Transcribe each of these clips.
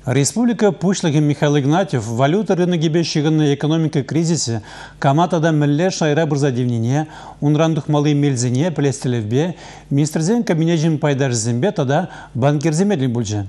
Республика Пушлыгин Михаил Игнатьев валюта рынок бешігінні экономика кризисе каматада мілле шайра бірзадевнене, унрандух малы мельзине пілестелевбе, министрзен кабинежін пайдарзембе тада банкерземедлік бүлже.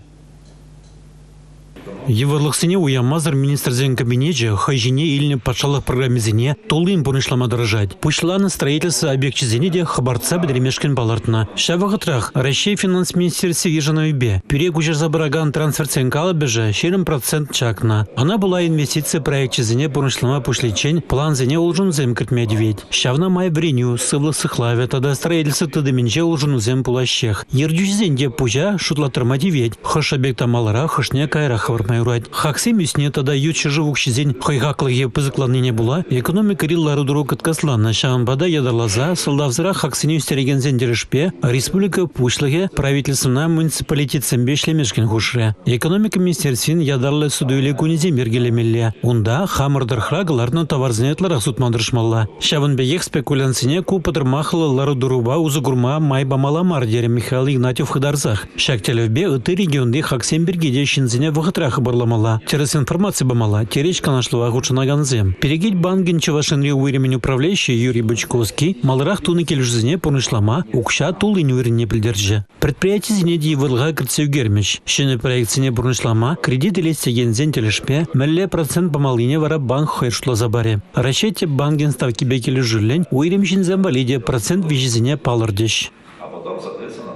Еварлықсыне уямазыр министрзен кабинете хайжине иліне патшалық программезіне толын бұнышлама дырыжать. Пушланы строительство объектчизене де хабарца бедремешкен балартына. Шавағытрах Россия финанс министерстве ежановебе. Перек ужер забыраган трансферценкалы бежа 7% чакна. Она была инвестиция проектчизене бұнышлама пушличень план зене олжунзем кіртмедведь. Шавна май бреню сывлы сыхлаве тада строительство тыдыменче олжунзем пулащех. Ердюжзенде пужа шутлатырмадиведь. Хош объекта малара хошне кайра хавармай. Хакси мюсне тогда юче живух щезень хайгаклыге пызыкланныне була, экономика риллары дурок откаслана, шамбада ядарлаза, солдавзыра хаксине үстереген зендерешпе, республика Пушлыге правительственна муниципалитет сэмбешлемешкен хушре. Экономика министерствен ядарлы судуйле кунезе мергелемелле. Унда хамырдырхра галарны товарзнетларах сутмандыршмалла. Шавынбеек спекулянсыне купатырмахылы лары дуруба узыгурма майбамала мардере Михаил Игнатьев хыдарзах. Шактелевбе ыты регионды хаксен бергеде шинзине вахытрах барламала. Через информация бамала. Теречка нашла агучана ганзем. Перегить банкин чавашенри уйремен управляющий Юрий Бычковский. Малрах туны келюжзине понышлама. Укша тулын уйрене пильдерже. Предприятие зинеди вылга кырцею гермеш. Шене проекцине понышлама. Кредит или стеген телешпе. Мелле процент бамалине вара банк хайшла забаре. Расчете банкин ставки бекели жилень. Уйремшин замбалиде процент вижизине палардеш. А потом, соответственно,